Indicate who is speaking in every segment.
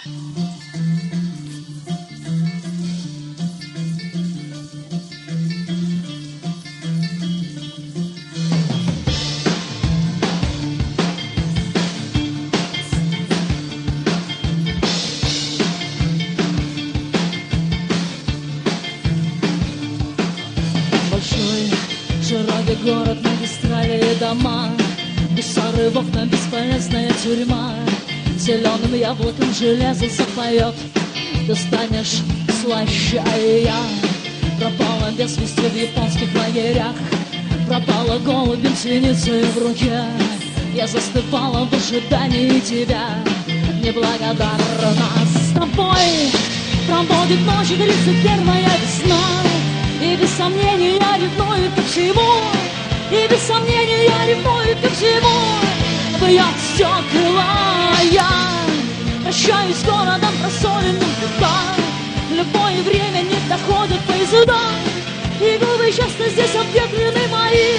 Speaker 1: Большой, широкий город, магистрали и дома, гусары в окна, бесполезная тюрьма. Зеленым яблоком железо запоет, ты станешь слаще, а я пропала без вести в японских лагерях. Пропала голубем с веницей в руке, я застывала в ожидании тебя. Неблагодарна с тобой пробудет ночь 31-я весна. И без сомнений я ревную ко всему, и без сомнений я ревную ко всему. Бьет стекла, я прощаюсь с городом просоленным века. В любое время не доходят поезда, и губы часто здесь обветрены мои.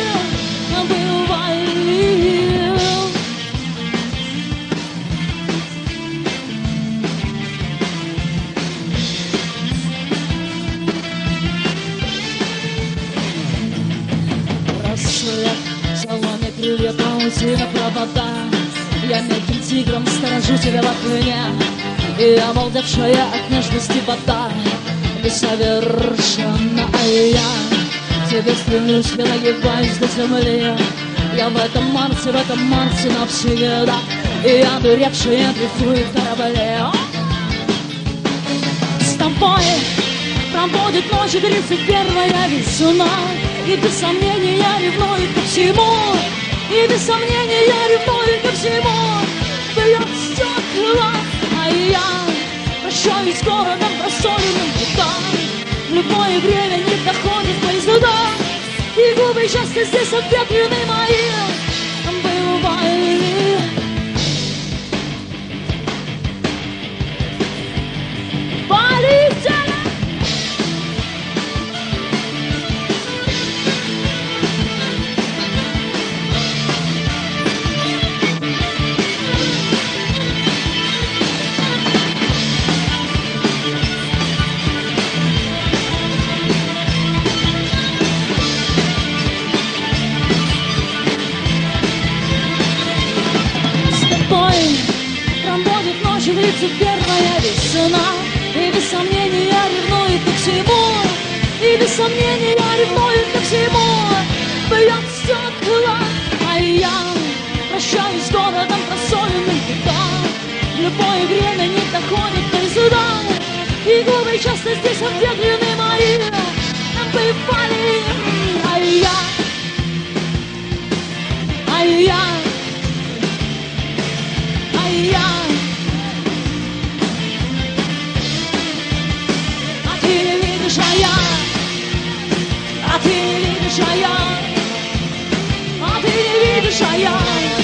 Speaker 1: Бывали. Рассвет, соломе крылья, паутина, провода. Я мелким тигром сторожу тебя в окне, и обалдевшая от нежности вода несовершенна, а я тебе стремлюсь, я нагибаюсь до земли. Я в этом марте навсегда, и одуревшая дрейфует в корабле. С тобой пробудет ночь 31-я весна. И без сомнений я ревную ко всему, и без сомнений я ревную ко всему. Бьет стекла, а я прощаюсь с городом просоленным векам. В любое время не доходит поезда, и губы часто здесь обветрены мои. Бывали. Полетели. Пробудет ночь 31-я весна. И без сомнений я ревную ко всему, и без сомнений я ревную ко всему. Бьет стекла, а я прощаюсь с городом просоленным векам. В любое время не доходит поезда, и губы часто здесь обветрены мои. Бывали, а я а ты не видишь, а я, а ты не видишь, а я, а ты не видишь, а я.